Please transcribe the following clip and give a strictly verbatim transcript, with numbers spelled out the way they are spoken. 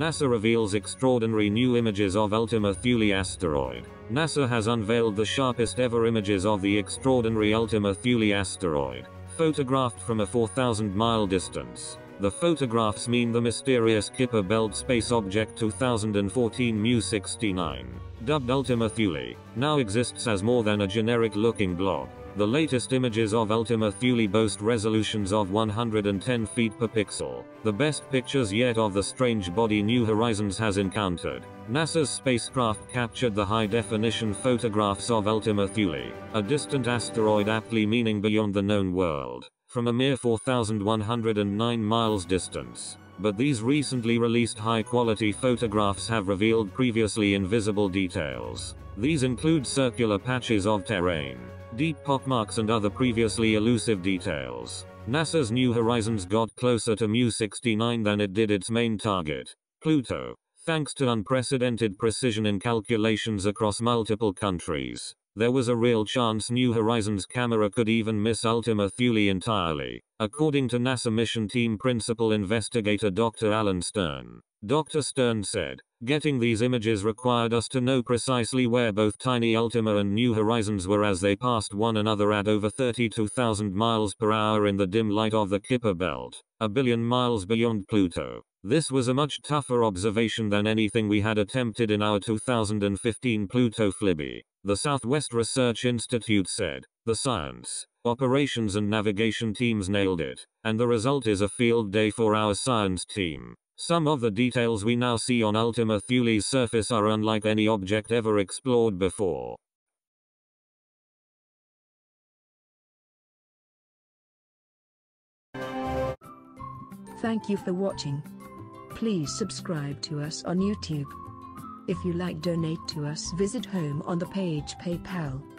NASA reveals extraordinary new images of Ultima Thule asteroid. NASA has unveiled the sharpest ever images of the extraordinary Ultima Thule asteroid, photographed from a four thousand mile distance. The photographs mean the mysterious Kuiper Belt space object two thousand fourteen M U sixty-nine, dubbed Ultima Thule, now exists as more than a generic-looking blob. The latest images of Ultima Thule boast resolutions of one hundred ten feet per pixel, the best pictures yet of the strange body New Horizons has encountered. NASA's spacecraft captured the high-definition photographs of Ultima Thule, a distant asteroid aptly meaning beyond the known world, from a mere four thousand one hundred nine miles distance. But these recently released high-quality photographs have revealed previously invisible details. These include circular patches of terrain, deep pockmarks and other previously elusive details. NASA's New Horizons got closer to M U sixty-nine than it did its main target, Pluto, thanks to unprecedented precision in calculations across multiple countries. There was a real chance New Horizons camera could even miss Ultima Thule entirely, according to NASA mission team principal investigator Doctor Alan Stern. Doctor Stern said, "Getting these images required us to know precisely where both tiny Ultima and New Horizons were as they passed one another at over thirty-two thousand miles per hour in the dim light of the Kuiper Belt, a billion miles beyond Pluto. This was a much tougher observation than anything we had attempted in our two thousand fifteen Pluto F L I B I, the Southwest Research Institute said. The science, operations and navigation teams nailed it, and the result is a field day for our science team. Some of the details we now see on Ultima Thule's surface are unlike any object ever explored before." Thank you for watching. Please subscribe to us on YouTube. If you like, donate to us, visit home on the page PayPal.